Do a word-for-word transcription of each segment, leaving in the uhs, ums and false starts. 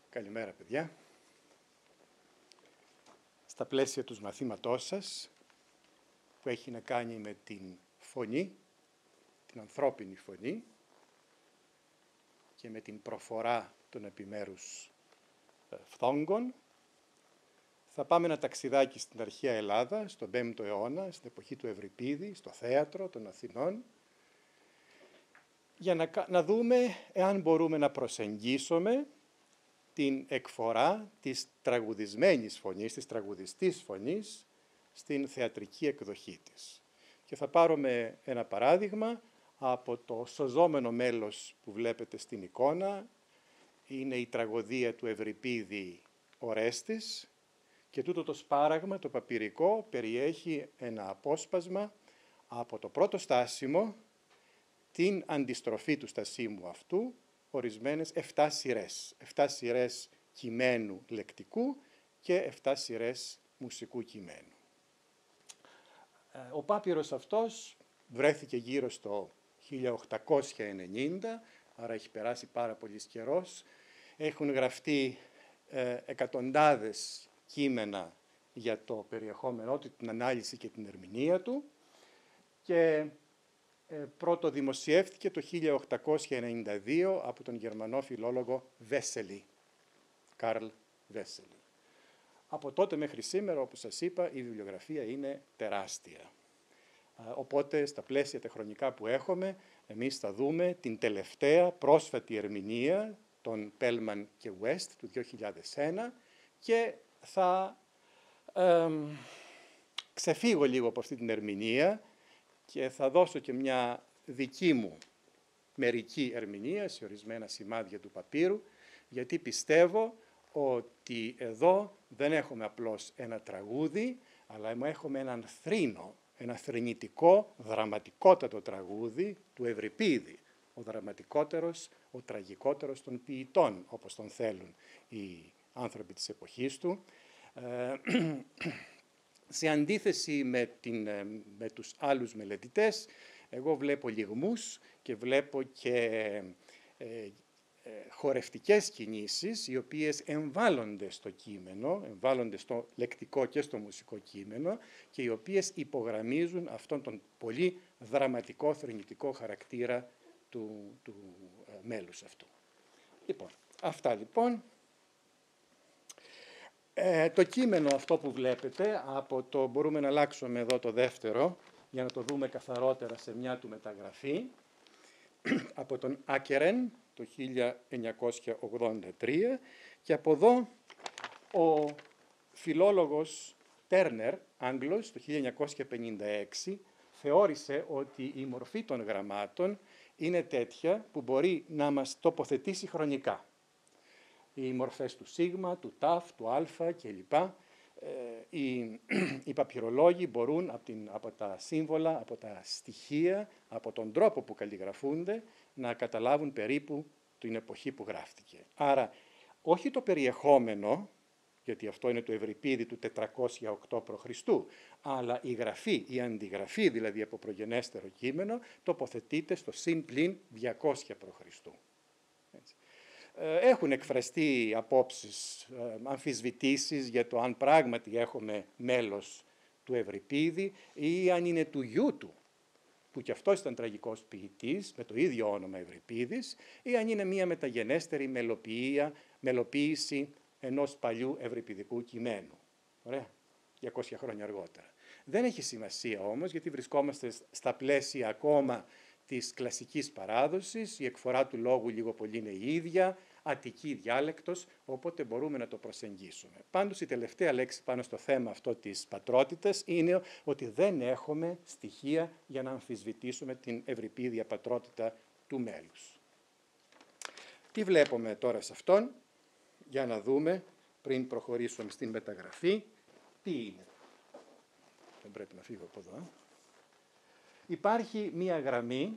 Καλημέρα, παιδιά. Στα πλαίσια του μαθήματός σας, που έχει να κάνει με την φωνή, την ανθρώπινη φωνή και με την προφορά των επιμέρους φθόγκων, θα πάμε ένα ταξιδάκι στην αρχαία Ελλάδα, στον πέμπτο αιώνα, στην εποχή του Ευρυπίδη, στο θέατρο των Αθηνών, για να, να δούμε εάν μπορούμε να προσεγγίσουμε την εκφορά της τραγουδισμένης φωνής, της τραγουδιστής φωνής, στην θεατρική εκδοχή της. Και θα πάρουμε ένα παράδειγμα από το σωζόμενο μέλος που βλέπετε στην εικόνα. Είναι η τραγωδία του Ευρυπίδη Ορέστης και τούτο το σπάραγμα, το παπυρικό, περιέχει ένα απόσπασμα από το πρώτο στάσιμο, την αντιστροφή του στασίμου αυτού, ορισμένες εφτά σειρές. Εφτά σειρές κειμένου λεκτικού και εφτά σειρές μουσικού κειμένου. Ο πάπυρος αυτός βρέθηκε γύρω στο χίλια οκτακόσια ενενήντα, άρα έχει περάσει πάρα πολύς καιρός. Έχουν γραφτεί ε, εκατοντάδες κείμενα για το περιεχόμενό του, την ανάλυση και την ερμηνεία του και ε, πρώτο δημοσιεύτηκε το χίλια οκτακόσια ενενήντα δύο από τον Γερμανό φιλόλογο Βέσελη, Καρλ Βέσελη. Από τότε μέχρι σήμερα, όπως σας είπα, η βιβλιογραφία είναι τεράστια. Οπότε, στα πλαίσια τα χρονικά που έχουμε, εμείς θα δούμε την τελευταία πρόσφατη ερμηνεία των Πέλμαν και West του δύο χιλιάδες ένα και θα ε, ξεφύγω λίγο από αυτή την ερμηνεία και θα δώσω και μια δική μου μερική ερμηνεία σε ορισμένα σημάδια του παπύρου, γιατί πιστεύω ότι εδώ δεν έχουμε απλώς ένα τραγούδι, αλλά έχουμε έναν θρήνο, ένα θρηνητικό, δραματικότατο τραγούδι του Ευρυπίδη, ο δραματικότερος, ο τραγικότερος των ποιητών, όπως τον θέλουν οι άνθρωποι της εποχής του. Σε αντίθεση με, την, με τους άλλους μελετητές, εγώ βλέπω λιγμούς και βλέπω και ε, ε, χορευτικές κινήσεις, οι οποίες εμβάλλονται στο κείμενο, εμβάλλονται στο λεκτικό και στο μουσικό κείμενο και οι οποίες υπογραμμίζουν αυτόν τον πολύ δραματικό, θρηνητικό χαρακτήρα του, του ε, μέλους αυτού. Λοιπόν, αυτά λοιπόν. Ε, το κείμενο αυτό που βλέπετε, από το, μπορούμε να αλλάξουμε εδώ το δεύτερο, για να το δούμε καθαρότερα σε μια του μεταγραφή, από τον Άκερεν, το χίλια εννιακόσια ογδόντα τρία, και από εδώ ο φιλόλογος Τέρνερ, Άγγλος, το χίλια εννιακόσια πενήντα έξι, θεώρησε ότι η μορφή των γραμμάτων είναι τέτοια που μπορεί να μας τοποθετήσει χρονικά. Οι μορφές του σίγμα, του ταφ, του αλφα κλπ. Οι, οι παπυρολόγοι μπορούν από, την, από τα σύμβολα, από τα στοιχεία, από τον τρόπο που καλλιγραφούνται, να καταλάβουν περίπου την εποχή που γράφτηκε. Άρα, όχι το περιεχόμενο, γιατί αυτό είναι το Ευρυπίδη του τετρακόσια οκτώ προ Χριστού, αλλά η γραφή, η αντιγραφή δηλαδή από προγενέστερο κείμενο, τοποθετείται στο συν πλην διακόσια προ Χριστού. Έτσι. Έχουν εκφραστεί απόψεις, αμφισβητήσεις για το αν πράγματι έχουμε μέλος του Ευρυπίδη ή αν είναι του γιού του, που κι αυτός ήταν τραγικός ποιητής, με το ίδιο όνομα Ευρυπίδης, ή αν είναι μια μεταγενέστερη μελοποιία, μελοποίηση ενός παλιού ευρυπηδικού κειμένου. Ωραία, διακόσια χρόνια αργότερα. Δεν έχει σημασία όμως, γιατί βρισκόμαστε στα πλαίσια ακόμα της κλασικής παράδοσης, η εκφορά του λόγου λίγο πολύ είναι η ίδια, αττική διάλεκτος, οπότε μπορούμε να το προσεγγίσουμε. Πάντως η τελευταία λέξη πάνω στο θέμα αυτό της πατρότητας είναι ότι δεν έχουμε στοιχεία για να αμφισβητήσουμε την ευρυπίδια πατρότητα του μέλους. Τι βλέπουμε τώρα σε αυτόν, για να δούμε, πριν προχωρήσουμε στην μεταγραφή, τι είναι. Δεν πρέπει να φύγω από εδώ. Ε. Υπάρχει μία γραμμή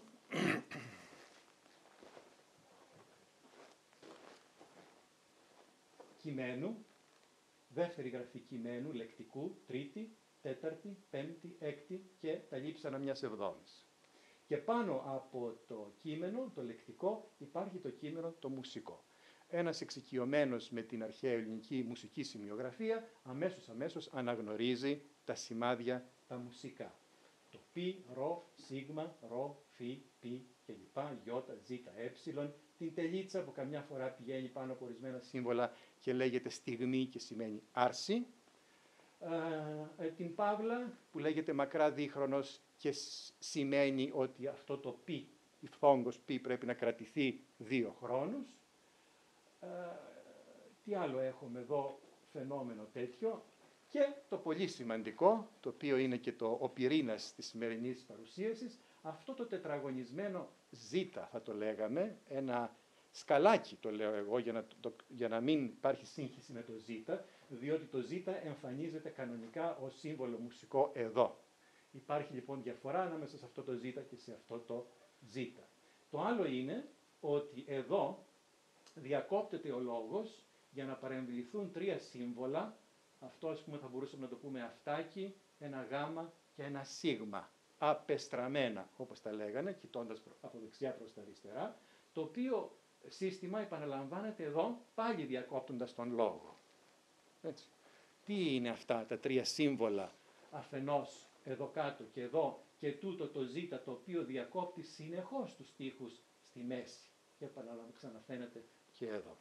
κειμένου, δεύτερη γραφή κειμένου, λεκτικού, τρίτη, τέταρτη, πέμπτη, έκτη και τα λείψανα μιας εβδόμης. Και πάνω από το κείμενο, το λεκτικό, υπάρχει το κείμενο το μουσικό. ένας εξοικειωμένος με την αρχαία ελληνική μουσική σημειογραφία αμέσως αμέσως αναγνωρίζει τα σημάδια τα μουσικά. Το πι, ρο, σίγμα, ρο, φι, πι κλπ, γιώτα, ζήτα, έψιλον, την τελίτσα που καμιά φορά πηγαίνει πάνω από ορισμένα σύμβολα και λέγεται στιγμή και σημαίνει άρση, ε, την παύλα που λέγεται μακρά δίχρονος και σημαίνει ότι αυτό το πι, η φθόγκος πι πρέπει να κρατηθεί δύο χρόνους. Ε, τι άλλο έχουμε εδώ φαινόμενο τέτοιο, και το πολύ σημαντικό, το οποίο είναι και το, ο πυρήνας της σημερινής παρουσίασης, αυτό το τετραγωνισμένο ζήτα θα το λέγαμε, ένα σκαλάκι το λέω εγώ για να, το, για να μην υπάρχει σύγχυση με το ζήτα, διότι το ζήτα εμφανίζεται κανονικά ως σύμβολο μουσικό εδώ. Υπάρχει λοιπόν διαφορά ανάμεσα σε αυτό το ζήτα και σε αυτό το ζήτα. Το άλλο είναι ότι εδώ διακόπτεται ο λόγος για να παρεμβληθούν τρία σύμβολα. Αυτό, ας πούμε, θα μπορούσαμε να το πούμε αυτάκι, ένα γάμα και ένα σίγμα. Απεστραμμένα, όπως τα λέγανε, κοιτώντας από δεξιά προς τα αριστερά, το οποίο σύστημα επαναλαμβάνεται εδώ, πάλι διακόπτοντας τον λόγο. Έτσι. Τι είναι αυτά τα τρία σύμβολα, αφενός εδώ κάτω και εδώ, και τούτο το ζήτα, το οποίο διακόπτει συνεχώς τους στίχους στη μέση. Και επαναλαμβάνεται, ξαναφαίνεται και εδώ.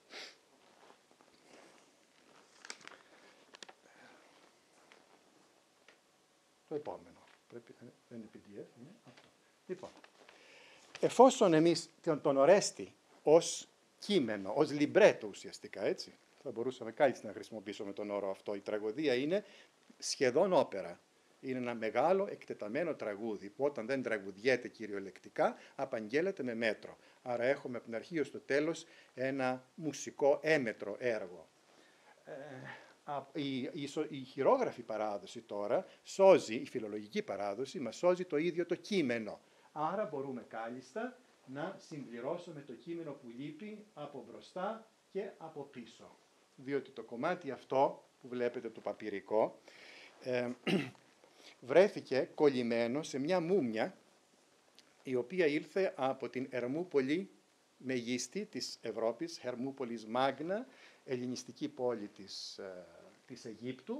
Το επόμενο. Πρέπει, δεν είναι πι ντι εφ, είναι αυτό. Λοιπόν, εφόσον εμείς τον, τον Ορέστη ως κείμενο, ως λιμπρέτο ουσιαστικά, έτσι, θα μπορούσαμε κάλλιστα να χρησιμοποιήσουμε τον όρο αυτό. Η τραγωδία είναι σχεδόν όπερα. Είναι ένα μεγάλο εκτεταμένο τραγούδι που όταν δεν τραγουδιέται κυριολεκτικά απαγγέλλεται με μέτρο. Άρα έχουμε από την αρχή ως το τέλος ένα μουσικό έμετρο έργο. Ε, Η, η, η χειρόγραφη παράδοση τώρα σώζει, η φιλολογική παράδοση μας σώζει το ίδιο το κείμενο. Άρα μπορούμε κάλλιστα να συμπληρώσουμε το κείμενο που λείπει από μπροστά και από πίσω. Διότι το κομμάτι αυτό που βλέπετε το παπυρικό ε, βρέθηκε κολλημένο σε μια μούμια η οποία ήλθε από την Ερμούπολη μεγίστη της Ευρώπης, Ερμούπολης Μάγνα, ελληνιστική πόλη της, ε, της Αιγύπτου,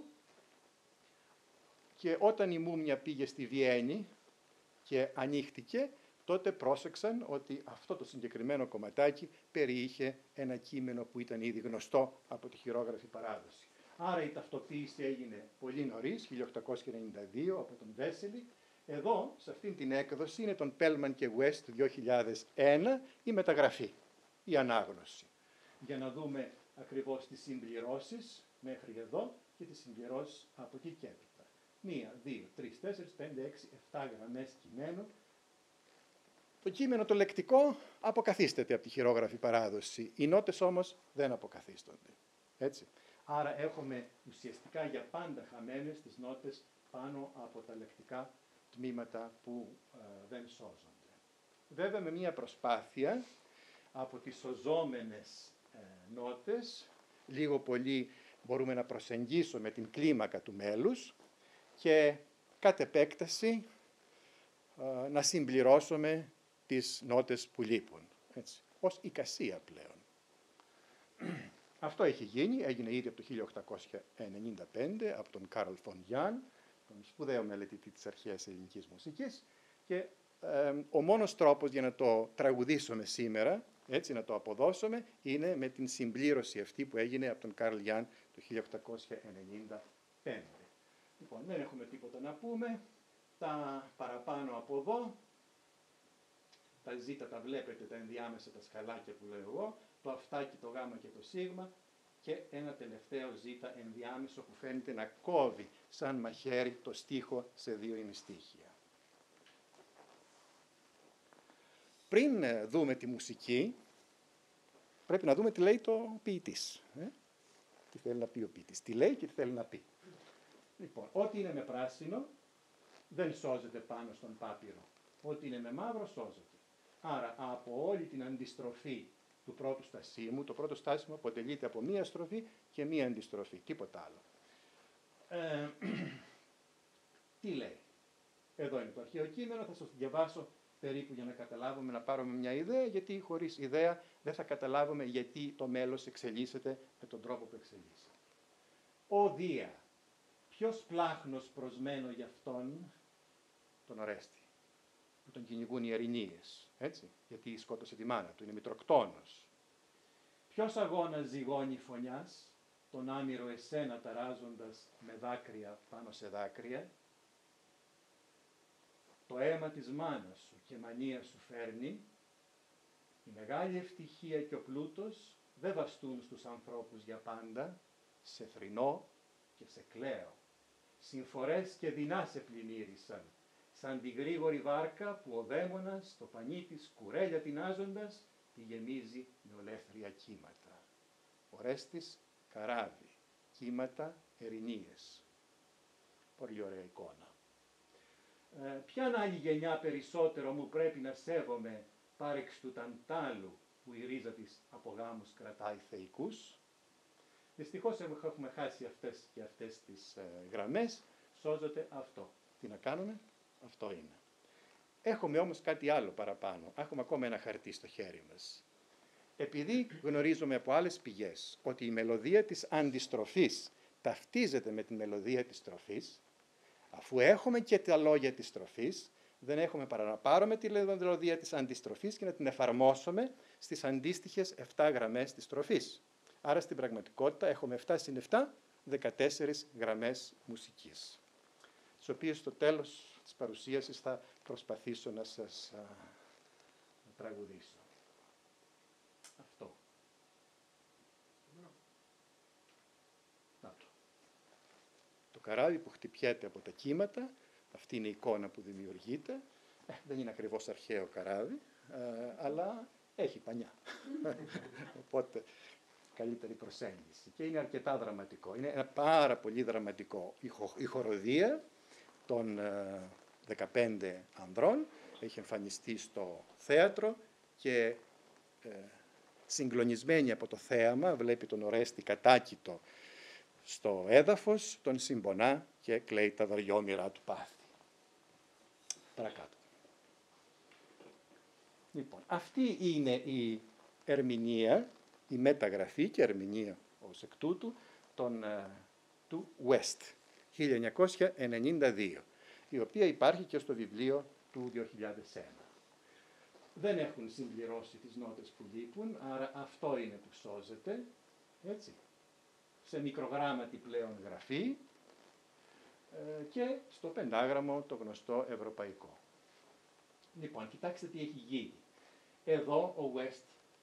και όταν η μούμια πήγε στη Βιέννη και ανοίχτηκε, τότε πρόσεξαν ότι αυτό το συγκεκριμένο κομματάκι περιείχε ένα κείμενο που ήταν ήδη γνωστό από τη χειρόγραφη παράδοση. Άρα η ταυτοποίηση έγινε πολύ νωρίς, χίλια οκτακόσια ενενήντα δύο, από τον Βέσελη. Εδώ, σε αυτήν την έκδοση, είναι τον Πέλμαν και West του δύο χιλιάδες ένα, η μεταγραφή, η ανάγνωση. Για να δούμε ακριβώς τις συμπληρώσεις μέχρι εδώ και τις συμπληρώσεις από εκεί και έπειτα. Μία, δύο, τρεις, τέσσερις, πέντε, έξι, εφτά γραμμές κειμένου. Το κείμενο το λεκτικό αποκαθίσταται από τη χειρόγραφη παράδοση. Οι νότες όμως δεν αποκαθίστονται. Έτσι. Άρα έχουμε ουσιαστικά για πάντα χαμένες τις νότες πάνω από τα λεκτικά τμήματα που ε, δεν σώζονται. Βέβαια με μία προσπάθεια από τις σωζόμενες ε, νότες, λίγο πολύ μπορούμε να προσεγγίσουμε την κλίμακα του μέλους και κατ' επέκταση ε, να συμπληρώσουμε τις νότες που λείπουν, έτσι, ως εικασία πλέον. Αυτό έχει γίνει, έγινε ήδη από το χίλια οκτακόσια ενενήντα πέντε από τον Καρλ φον Γιάν, τον σπουδαίο μελετητή της αρχαίας ελληνικής μουσικής, και ε, ο μόνος τρόπος για να το τραγουδήσουμε σήμερα, έτσι, να το αποδώσουμε, είναι με την συμπλήρωση αυτή που έγινε από τον Καρλ Γιάν το χίλια οκτακόσια ενενήντα πέντε. Λοιπόν, δεν έχουμε τίποτα να πούμε. Τα παραπάνω από εδώ, τα ζήτα τα βλέπετε, τα ενδιάμεσα, τα σκαλάκια που λέω εγώ, το αυτάκι, το γάμα και το σίγμα, και ένα τελευταίο ζήτα ενδιάμεσο που φαίνεται να κόβει σαν μαχαίρι το στίχο σε δύο ημιστίχια. Πριν δούμε τη μουσική, πρέπει να δούμε τι λέει το ποιητής. Ε? Τι θέλει να πει ο ποιητής. Τι λέει και τι θέλει να πει. Λοιπόν, ό,τι είναι με πράσινο δεν σώζεται πάνω στον πάπυρο. Ό,τι είναι με μαύρο σώζεται. Άρα από όλη την αντιστροφή του πρώτου στασίμου, το πρώτο στάσιμο αποτελείται από μία στροφή και μία αντιστροφή, τίποτα άλλο. Ε, τι λέει. Εδώ είναι το αρχαίο κείμενο, θα σας διαβάσω περίπου για να καταλάβουμε, να πάρουμε μια ιδέα, γιατί χωρίς ιδέα δεν θα καταλάβουμε γιατί το μέλος εξελίσσεται με τον τρόπο που εξελίσσεται. Ο Δία. Ποιος πλάχνος προσμένω γι' αυτόν? Τον Ορέστη, που τον κυνηγούν οι Ερηνείες, έτσι, γιατί σκότωσε τη μάνα του, είναι μητροκτόνος. Ποιος αγώνας ζυγώνει φωνιάς, τον άμυρο εσένα ταράζοντας με δάκρυα πάνω σε δάκρυα? Το αίμα της μάνας σου και μανία σου φέρνει, η μεγάλη ευτυχία και ο πλούτος δεν βαστούν στους ανθρώπους για πάντα, σε θρηνώ και σε κλαίω. Συμφορές και δεινά σε πλημμύρισαν, σαν τη γρήγορη βάρκα που ο δαίμονας το πανί της κουρέλια τεινάζοντας τη γεμίζει με ολέθρια κύματα. Ορέστης, καράβι, κύματα, ερηνείες. Πολύ ωραία εικόνα. Ε, ποιαν άλλη γενιά περισσότερο μου πρέπει να σέβομαι πάρεξ του Ταντάλου που η ρίζα της από γάμους κρατάει θεϊκούς? Δυστυχώς έχουμε χάσει αυτές και αυτές τις ε, γραμμές, σώζεται αυτό. Τι να κάνουμε, αυτό είναι. Έχουμε όμως κάτι άλλο παραπάνω, έχουμε ακόμα ένα χαρτί στο χέρι μας. Επειδή γνωρίζουμε από άλλες πηγές ότι η μελωδία της αντιστροφής ταυτίζεται με τη μελωδία της στροφής, αφού έχουμε και τα λόγια της στροφής, δεν έχουμε παρά να πάρουμε τη μελωδία της αντιστροφής και να την εφαρμόσουμε στις αντίστοιχες επτά γραμμές της στροφής. Άρα στην πραγματικότητα έχουμε επτά συν επτά, δεκατέσσερις γραμμές μουσικής, τις οποίες στο τέλος της παρουσίασης θα προσπαθήσω να σας α, να τραγουδήσω. Αυτό. Να το. Το καράβι που χτυπιέται από τα κύματα, αυτή είναι η εικόνα που δημιουργείται. Ε, δεν είναι ακριβώς αρχαίο καράβι, ε, αλλά έχει πανιά. Οπότε καλύτερη προσέγγιση και είναι αρκετά δραματικό. Είναι ένα πάρα πολύ δραματικό. Η, χο, η χοροδία των ε, δεκαπέντε ανδρών έχει εμφανιστεί στο θέατρο και ε, συγκλονισμένη από το θέαμα βλέπει τον Ορέστη κατάκητο στο έδαφος, τον συμπονά και κλαίει τα δαριόμοιρα του πάθη. Παρακάτω. Λοιπόν, αυτή είναι η ερμηνεία, η μεταγραφή και ερμηνεία ως εκ τούτου των, uh, του West, χίλια εννιακόσια ενενήντα δύο, η οποία υπάρχει και στο βιβλίο του δύο χιλιάδες ένα. Δεν έχουν συμπληρώσει τις νότες που λείπουν, άρα αυτό είναι που σώζεται, έτσι, σε μικρογράμματη πλέον γραφή ε, και στο πεντάγραμμο το γνωστό ευρωπαϊκό. Λοιπόν, κοιτάξτε τι έχει γίνει. Εδώ ο West,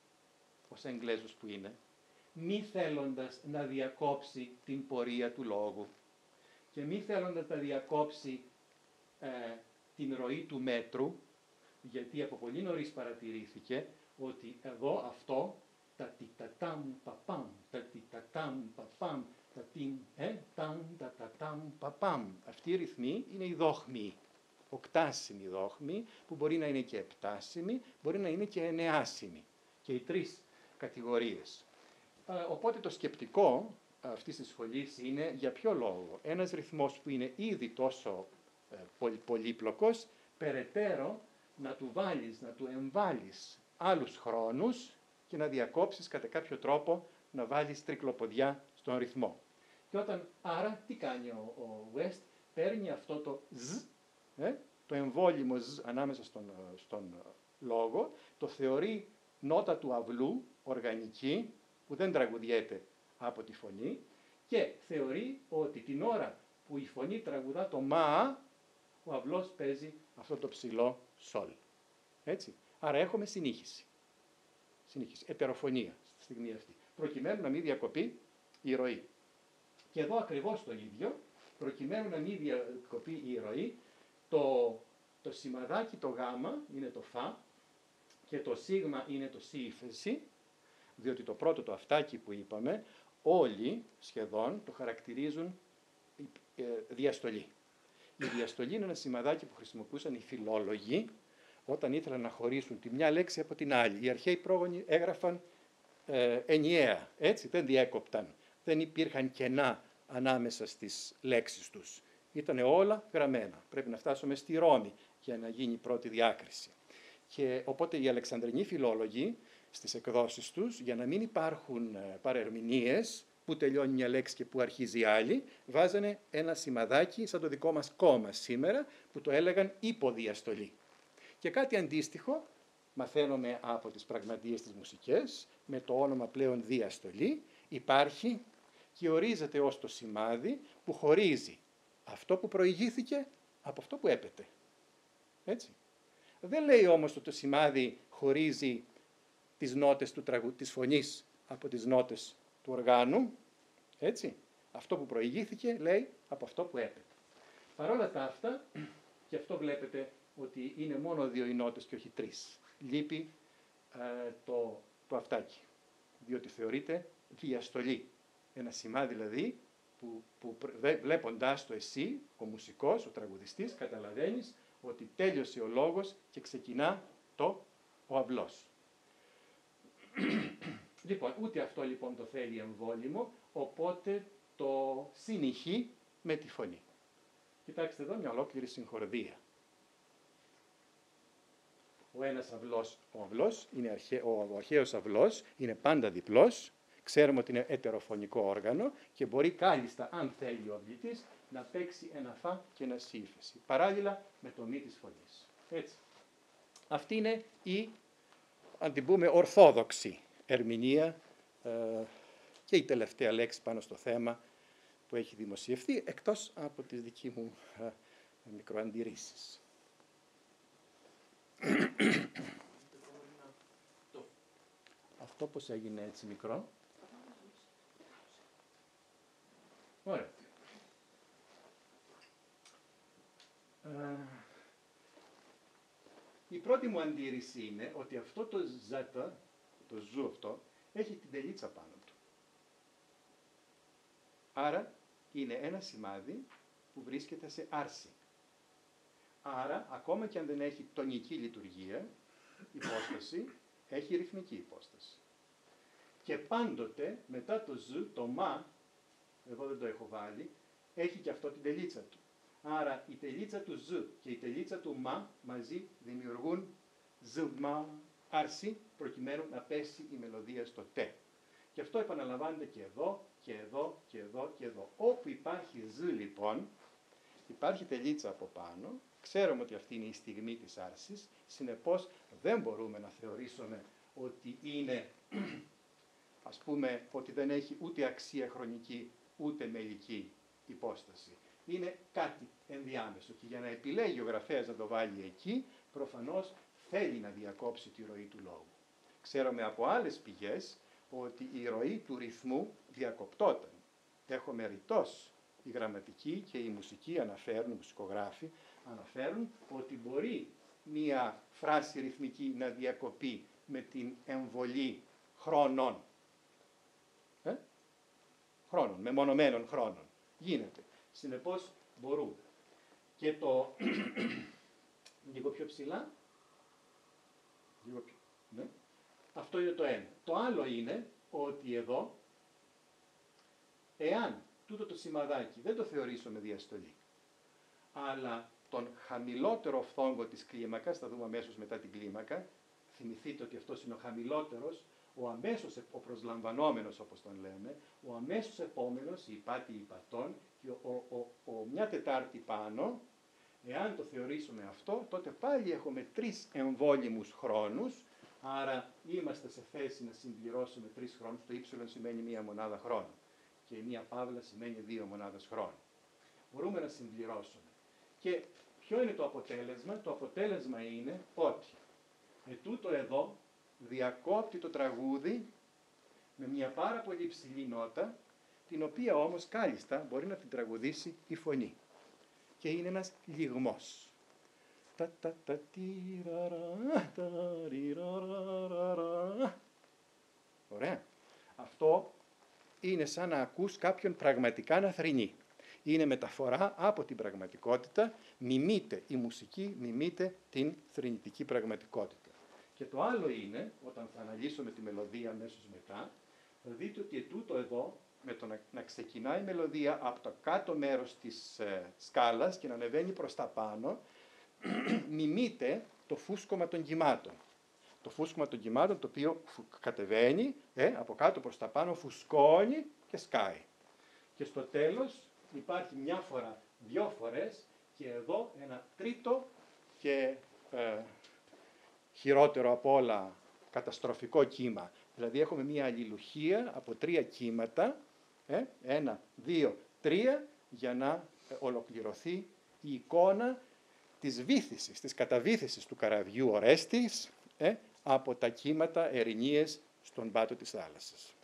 ως Εγγλέζος που είναι, μη θέλοντας να διακόψει την πορεία του λόγου και μη θέλοντας να διακόψει ε, την ροή του μέτρου, γιατί από πολύ νωρίς παρατηρήθηκε ότι εδώ αυτό, τα τιτατάμ παπάμ, τα τιτατάμ παπάμ, τα τιμ, ε, ταμ, τα τατάμ παπάμ. Αυτή η ρυθμή είναι η δόχμη, οκτάσιμη δόχμη, που μπορεί να είναι και επτάσιμη, μπορεί να είναι και εννεάσιμη. Και οι τρεις κατηγορίες. Οπότε το σκεπτικό αυτής της σχολής είναι για ποιο λόγο ένας ρυθμός που είναι ήδη τόσο πολυ, πολύπλοκος, περαιτέρω να του βάλεις, να του εμβάλεις άλλους χρόνους και να διακόψεις κατά κάποιο τρόπο, να βάλεις τρικλοποδιά στον ρυθμό. Και όταν, άρα τι κάνει ο, ο West, παίρνει αυτό το ζ, ε, το εμβόλυμο ζ ανάμεσα στον, στον λόγο, το θεωρεί νότα του αυλού, οργανική, που δεν τραγουδιέται από τη φωνή και θεωρεί ότι την ώρα που η φωνή τραγουδά το μα, ο αυλός παίζει αυτό το ψηλό σολ. Έτσι. Άρα έχουμε συνήχιση. Συνήχιση, ετεροφωνία στη στιγμή αυτή, προκειμένου να μην διακοπεί η ροή. Και εδώ ακριβώς το ίδιο, προκειμένου να μην διακοπεί η ροή, το, το σημαδάκι το γάμα είναι το φα και το σίγμα είναι το σι ύφεση, διότι το πρώτο το αυτάκι που είπαμε, όλοι σχεδόν το χαρακτηρίζουν ε, διαστολή. Η διαστολή είναι ένα σημαδάκι που χρησιμοποιούσαν οι φιλόλογοι όταν ήθελαν να χωρίσουν τη μια λέξη από την άλλη. Οι αρχαίοι πρόγονοι έγραφαν ε, ενιαία, έτσι, δεν διέκοπταν. Δεν υπήρχαν κενά ανάμεσα στις λέξεις τους. Ήτανε όλα γραμμένα. Πρέπει να φτάσουμε στη Ρώμη για να γίνει η πρώτη διάκριση. Και οπότε οι Αλεξανδρινοί φιλόλογοι στις εκδόσεις τους, για να μην υπάρχουν παρερμηνίες, που τελειώνει μια λέξη και που αρχίζει η άλλη, βάζανε ένα σημαδάκι σαν το δικό μας κόμμα σήμερα, που το έλεγαν υποδιαστολή. Και κάτι αντίστοιχο μαθαίνουμε από τις πραγματείες της μουσικές, με το όνομα πλέον διαστολή, υπάρχει και ορίζεται ως το σημάδι που χωρίζει αυτό που προηγήθηκε από αυτό που έπεται. Έτσι. Δεν λέει όμως ότι το σημάδι χωρίζει τις νότες του τραγου... της φωνής από τις νότες του οργάνου. Έτσι. Αυτό που προηγήθηκε λέει από αυτό που έπεται. Παρ' όλα τα αυτά, και αυτό βλέπετε ότι είναι μόνο δύο οι νότες και όχι τρεις. Λείπει ε, το, το αυτάκι, διότι θεωρείται διαστολή. Ένα σημάδι δηλαδή που, που βλέποντάς το εσύ, ο μουσικός, ο τραγουδιστής, καταλαβαίνεις ότι τέλειωσε ο λόγος και ξεκινά το ο αυλός. Λοιπόν, ούτε αυτό λοιπόν το θέλει εμβόλυμο, οπότε το συνηχεί με τη φωνή. Κοιτάξτε εδώ μια ολόκληρη συγχορδία. Ο ένας αυλός, ο αυλός, είναι αρχαί, ο, ο αρχαίος αυλός είναι πάντα διπλός, ξέρουμε ότι είναι ετεροφωνικό όργανο και μπορεί κάλλιστα, αν θέλει ο αυλητής, να παίξει ένα φα και ένα σι ύφεση, παράλληλα με το μη της φωνής. Έτσι. Αυτή είναι η, αν την πούμε, ορθόδοξη ερμηνεία ε, και η τελευταία λέξη πάνω στο θέμα που έχει δημοσιευθεί, εκτός από τις δική μου ε, μικροαντηρήσεις. Αυτό πώς έγινε έτσι μικρό. Ωραία. Ε, η πρώτη μου αντίρρηση είναι ότι αυτό το ζέτα, το ζου αυτό, έχει την τελίτσα πάνω του. Άρα είναι ένα σημάδι που βρίσκεται σε άρση. Άρα, ακόμα και αν δεν έχει τονική λειτουργία, υπόσταση, έχει ρυθμική υπόσταση. Και πάντοτε, μετά το ζ, το μα, εδώ δεν το έχω βάλει, έχει και αυτό την τελίτσα του. Άρα, η τελίτσα του ζ και η τελίτσα του μα μαζί δημιουργούν ζ, μα, άρση, προκειμένου να πέσει η μελωδία στο τε. Και αυτό επαναλαμβάνεται και εδώ, και εδώ, και εδώ, και εδώ. Όπου υπάρχει ζ, λοιπόν, υπάρχει τελίτσα από πάνω, ξέρουμε ότι αυτή είναι η στιγμή της άρσης, συνεπώς δεν μπορούμε να θεωρήσουμε ότι είναι, ας πούμε, ότι δεν έχει ούτε αξία χρονική, ούτε μελική υπόσταση. Είναι κάτι ενδιάμεσο και για να επιλέγει ο γραφέας να το βάλει εκεί, προφανώς θέλει να διακόψει τη ροή του λόγου. Ξέρουμε από άλλες πηγές ότι η ροή του ρυθμού διακοπτόταν. Έχουμε ρητός. Η γραμματική και η μουσική αναφέρουν, οι μουσικογράφοι αναφέρουν ότι μπορεί μία φράση ρυθμική να διακοπεί με την εμβολή χρόνων. Ε? Χρόνων, μεμονωμένων χρόνων. Γίνεται. Συνεπώς μπορούμε. Και το λίγο πιο ψηλά. Λίγο πιο, ναι. Αυτό είναι το ένα. Το άλλο είναι ότι εδώ, εάν τούτο το σημαδάκι δεν το θεωρήσουμε διαστολή, αλλά τον χαμηλότερο φθόγκο της κλίμακας, θα δούμε αμέσως μετά την κλίμακα, θυμηθείτε ότι αυτός είναι ο χαμηλότερος, ο αμέσως, ο προσλαμβανόμενος όπως τον λέμε, ο αμέσως επόμενος, η υπάτη υπατών και ο, ο, ο, ο μια τετάρτη πάνω, εάν το θεωρήσουμε αυτό, τότε πάλι έχουμε τρεις εμβόλυμους χρόνους, άρα είμαστε σε θέση να συμπληρώσουμε τρεις χρόνους, το ύψιλον σημαίνει μία μονάδα χρόνου και μία παύλα σημαίνει δύο μονάδες χρόνου. Μπορούμε να συμπληρώσουμε. Και ποιο είναι το αποτέλεσμα? Το αποτέλεσμα είναι ότι ετούτο εδώ διακόπτει το τραγούδι με μια πάρα πολύ ψηλή νότα, την οποία όμως κάλλιστα μπορεί να την τραγουδήσει η φωνή. Και είναι ένας λιγμός. Ωραία. Αυτό είναι σαν να ακούς κάποιον πραγματικά να θρηνεί. Είναι μεταφορά από την πραγματικότητα, μιμείται η μουσική, μιμείται την θρηνητική πραγματικότητα. Και το άλλο είναι, όταν θα αναλύσουμε τη μελωδία αμέσως μετά, θα δείτε ότι ετούτο εδώ, με το να, να ξεκινάει η μελωδία από το κάτω μέρος της ε, σκάλας και να ανεβαίνει προς τα πάνω, μιμείται το φούσκωμα των κυμάτων. Το φούσκωμα των κυμάτων, το οποίο κατεβαίνει, ε, από κάτω προς τα πάνω, φουσκώνει και σκάει. Και στο τέλος υπάρχει μια φορά, δυο φορές και εδώ ένα τρίτο και ε, χειρότερο από όλα καταστροφικό κύμα. Δηλαδή έχουμε μια αλληλουχία από τρία κύματα, ε, ένα, δύο, τρία, για να ε, ολοκληρωθεί η εικόνα της βύθισης, της καταβύθισης του καραβιού Ορέστης ε, από τα κύματα ερηνίες στον πάτο της θάλασσας.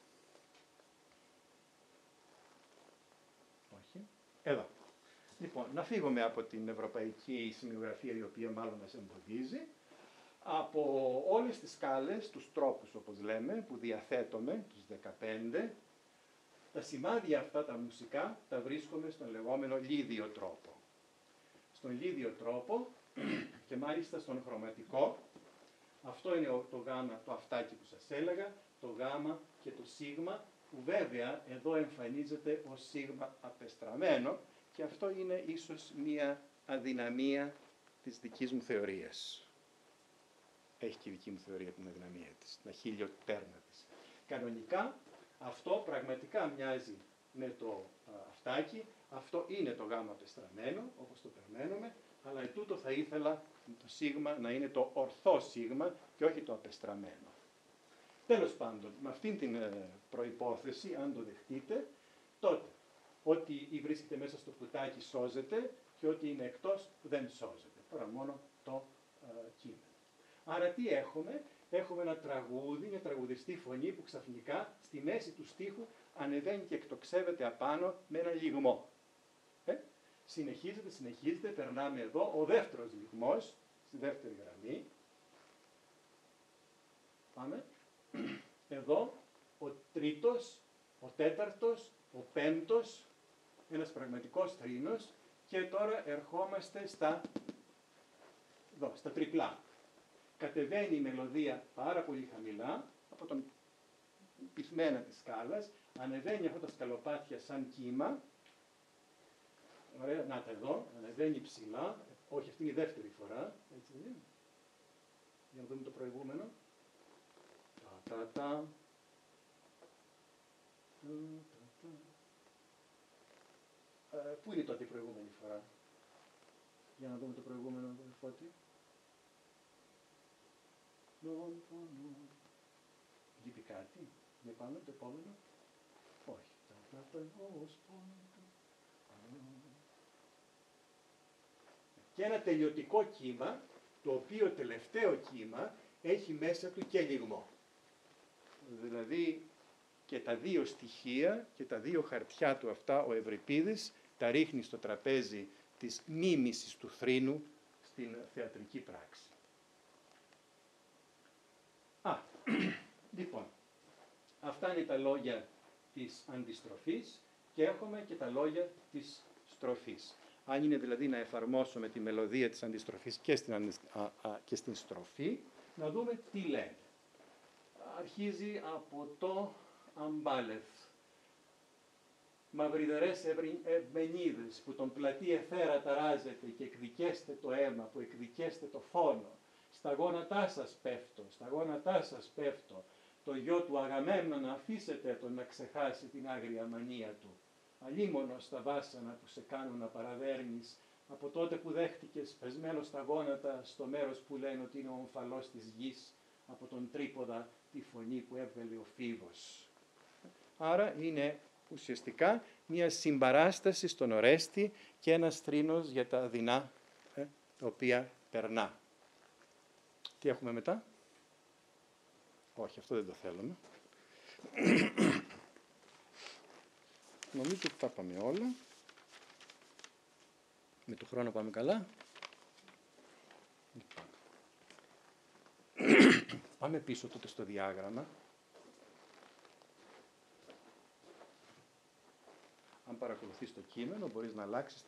Όχι. Εδώ. Λοιπόν, να φύγουμε από την ευρωπαϊκή σημειογραφία, η οποία μάλλον μας εμποδίζει, από όλες τις σκάλες, τους τρόπους όπως λέμε, που διαθέτουμε, τους δεκαπέντε, τα σημάδια αυτά τα μουσικά τα βρίσκουμε στον λεγόμενο λίδιο τρόπο. Στον λίδιο τρόπο και μάλιστα στον χρωματικό, αυτό είναι το γάμα, το αυτάκι που σας έλεγα, το γάμα και το σίγμα, που βέβαια εδώ εμφανίζεται ως σίγμα απεστραμμένο και αυτό είναι ίσως μία αδυναμία της δικής μου θεωρίας. Έχει και η δική μου θεωρία την αδυναμία της, την αχίλιο τέρμα της. Κανονικά αυτό πραγματικά μοιάζει με το α, αυτάκι, αυτό είναι το γάμα απεστραμμένο, όπως το περιμένουμε, αλλά ετούτο θα ήθελα το σίγμα να είναι το ορθό σίγμα και όχι το απεστραμμένο. Τέλος πάντων, με αυτήν την ε, προϋπόθεση, αν το δεχτείτε, τότε ό,τι βρίσκεται μέσα στο κουτάκι σώζεται και ό,τι είναι εκτός δεν σώζεται, παρά μόνο το ε, κείμενο. Άρα τι έχουμε? Έχουμε ένα τραγούδι, μια τραγουδιστή φωνή που ξαφνικά στη μέση του στίχου ανεβαίνει και εκτοξεύεται απάνω με ένα λιγμό. Ε? Συνεχίζεται, συνεχίζεται, περνάμε εδώ, ο δεύτερος λιγμός, στη δεύτερη γραμμή. Πάμε. Εδώ ο τρίτος, ο τέταρτος, ο πέμπτος, ένας πραγματικός τρίνος και τώρα ερχόμαστε στα, εδώ, στα τριπλά. Κατεβαίνει η μελωδία πάρα πολύ χαμηλά από τον πυθμένα της σκάλας, ανεβαίνει αυτά τα σκαλοπάτια σαν κύμα, ωραία, να τα εδώ, ανεβαίνει ψηλά, όχι αυτή είναι η δεύτερη φορά, έτσι δεν είναι. Για να δούμε το προηγούμενο. Τα, τα, τα. Ε, πού είναι τότε η προηγούμενη φορά? Για να δούμε το προηγούμενο, Φώτη. Λείπει κάτι? Για πάνω, το επόμενο. Όχι. Και ένα τελειωτικό κύμα, το οποίο τελευταίο κύμα έχει μέσα του και λιγμό. Δηλαδή και τα δύο στοιχεία και τα δύο χαρτιά του αυτά ο Ευρυπίδης τα ρίχνει στο τραπέζι της μίμησης του θρήνου στην θεατρική πράξη. Α, λοιπόν, αυτά είναι τα λόγια της αντιστροφής και έχουμε και τα λόγια της στροφής. Αν είναι δηλαδή να εφαρμόσουμε τη μελωδία της αντιστροφής και στην, α, α, και στην στροφή, να δούμε τι λένε. Αρχίζει από το αμπάλευ. Μαυριδερές ευμενίδες που τον πλατή εθέρα ταράζεται και εκδικέστε το αίμα, που εκδικέστε το φόνο. Στα γόνατά σας πέφτω, στα γόνατά σας πέφτω. Το γιο του Αγαμέμνονα αφήσετε τον να ξεχάσει την άγρια μανία του. Αλίμονο στα βάσανα που σε κάνουν να παραδέρνεις, από τότε που δέχτηκες πεσμένο στα γόνατα στο μέρος που λένε ότι είναι ο ομφαλός της γης, από τον τρίποδα τη φωνή που έβγαλε ο Φίβος. Άρα είναι ουσιαστικά μια συμπαράσταση στον Ορέστη και ένας θρήνος για τα δεινά ε, τα οποία περνά. Τι έχουμε μετά? Όχι, αυτό δεν το θέλουμε. Νομίζω ότι τα πάμε όλα. Με το χρόνο πάμε καλά. Πάμε πίσω τότε στο διάγραμμα. Αν παρακολουθείς το κείμενο, μπορείς να αλλάξεις.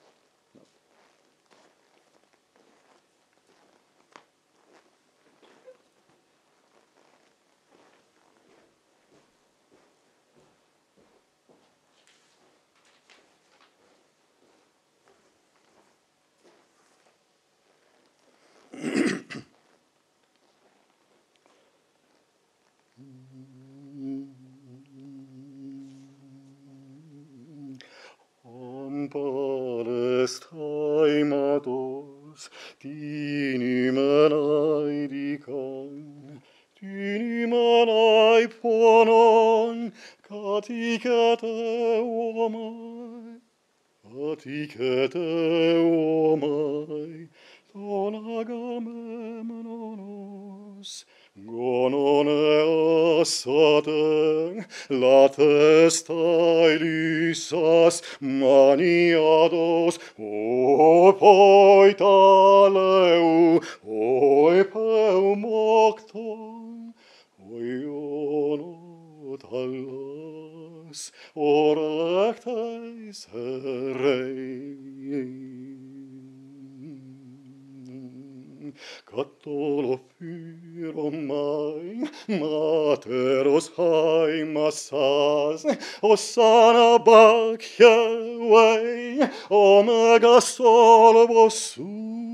αιμάτος την ημενάιδικαν, την ημενάι πόνον κατοίκεται ομάι, κατοίκεται ομάι, τον Αγαμέμνονος, γόνον εάσατεν, λάτες τάιλισσας μανιάδος, οπόι ταλέου, όι πευμόκτον, όι όνο ταλάς, ορέχτες ερέι. Κατολοφύρομαι, μάτερος χάιμασας, ως αναμπάκιαουαι, ο μεγασόλβος σου,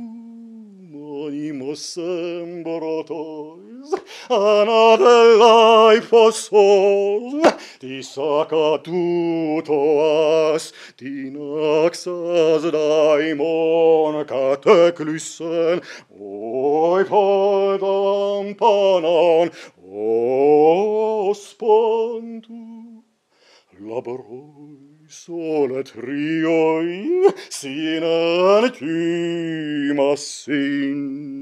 μόνιμος εμπρότος, αναδελάι φωσόλ, της ακατούτοας, την αξας δαιμόν κατέκλυσεν, όι πόδαμ πανάν, ως πόντου, λαμπρόις ολετρίοι, σύνεν κοίμασιν.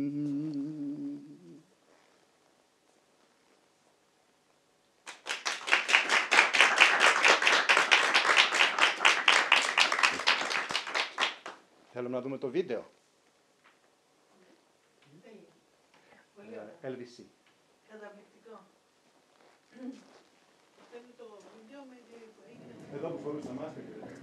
Θέλουμε να δούμε το βίντεο. ελ βι σι. Καταπληκτικό. Θέλει το βίντεο με τη... Εδώ που φορούσα μάσκα και δεν.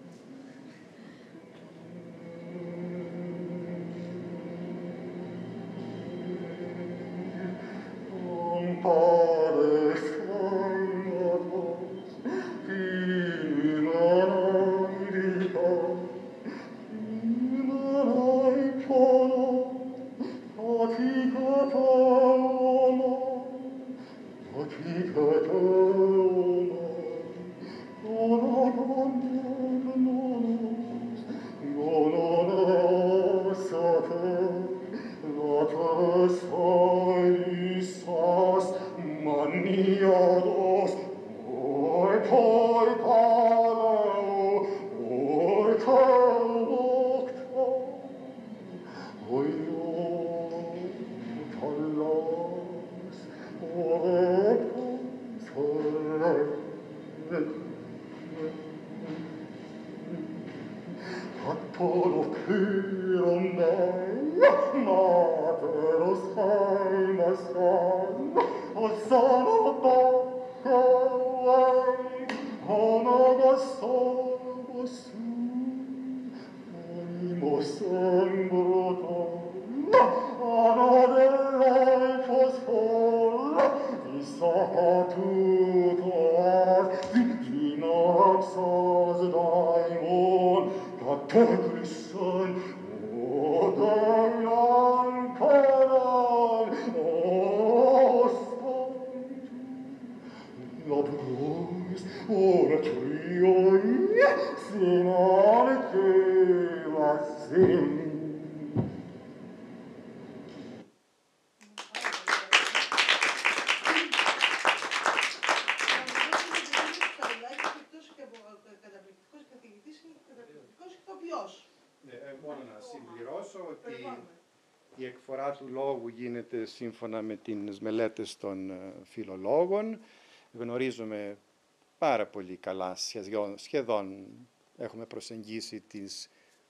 Η εκφορά του λόγου γίνεται σύμφωνα με τις μελέτες των φιλολόγων. Γνωρίζουμε πάρα πολύ καλά, σχεδόν, σχεδόν έχουμε προσεγγίσει τις,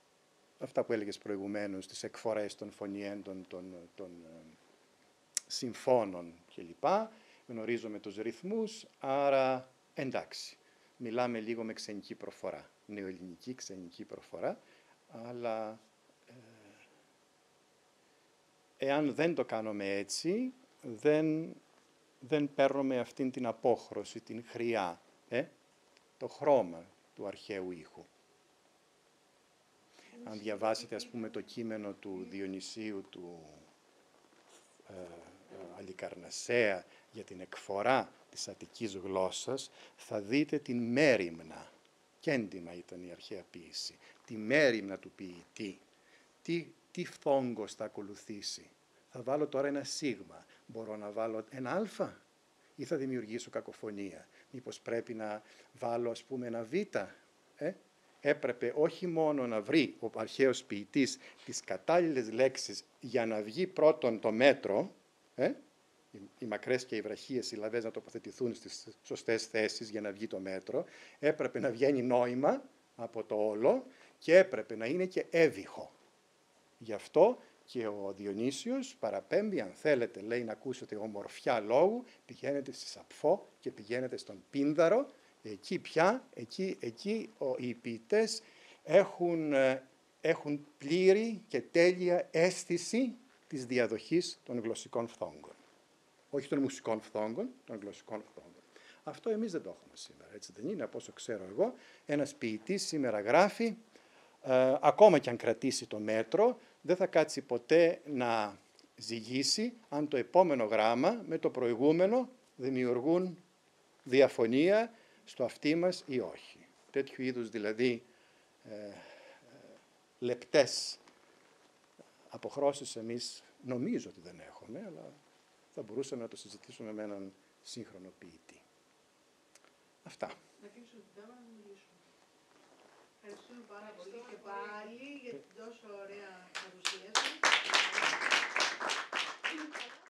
αυτά που έλεγες προηγουμένως, τις εκφορές των φωνιέντων, των, των συμφώνων κλπ. Γνωρίζουμε τους ρυθμούς, άρα εντάξει. Μιλάμε λίγο με ξενική προφορά, νεοελληνική ξενική προφορά, αλλά εάν δεν το κάνουμε έτσι, δεν, δεν παίρνουμε αυτήν την απόχρωση, την χρειά, ε, το χρώμα του αρχαίου ήχου. Αν διαβάσετε, ας πούμε, το κείμενο του Διονυσίου, του ε, Αλλικαρνασσέα, για την εκφορά της αττικής γλώσσας, θα δείτε την μέριμνα. Κέντημα ήταν η αρχαία ποίηση. τη μέριμνα του ποιητή. Τι, τι φθόγκος θα ακολουθήσει. Θα βάλω τώρα ένα σίγμα. Μπορώ να βάλω ένα αλφα ή θα δημιουργήσω κακοφωνία. Μήπως πρέπει να βάλω, ας πούμε, ένα β. Ε? Έπρεπε όχι μόνο να βρει ο αρχαίος ποιητής τις κατάλληλες λέξεις για να βγει πρώτον το μέτρο, ε? οι μακρές και οι βραχίες συλλαβές να τοποθετηθούν στις σωστές θέσεις για να βγει το μέτρο, έπρεπε να βγαίνει νόημα από το όλο και έπρεπε να είναι και έβυχο. Γι' αυτό και ο Διονύσιος παραπέμπει, αν θέλετε, λέει, να ακούσετε ομορφιά λόγου, πηγαίνετε στη Σαπφό και πηγαίνετε στον Πίνδαρο. Εκεί πια, εκεί, εκεί οι ποιητές έχουν, έχουν πλήρη και τέλεια αίσθηση της διαδοχής των γλωσσικών φθόγκων. Όχι των μουσικών φθόγκων, των γλωσσικών φθόγκων. Αυτό εμείς δεν το έχουμε σήμερα, έτσι δεν είναι? Από όσο ξέρω εγώ, ένας ποιητής σήμερα γράφει, ε, ακόμα και αν κρατήσει το μέτρο, δεν θα κάτσει ποτέ να ζυγίσει αν το επόμενο γράμμα με το προηγούμενο δημιουργούν διαφωνία στο αυτί μας ή όχι. Τέτοιου είδους δηλαδή ε, ε, λεπτές αποχρώσεις εμείς νομίζω ότι δεν έχουμε, αλλά θα μπορούσαμε να το συζητήσουμε με έναν σύγχρονο ποιητή. Αυτά. Να κλείσουμε την τάμα να μιλήσουμε. Ευχαριστούμε πάρα πολύ και πάλι για την τόσο ωραία παρουσίαση.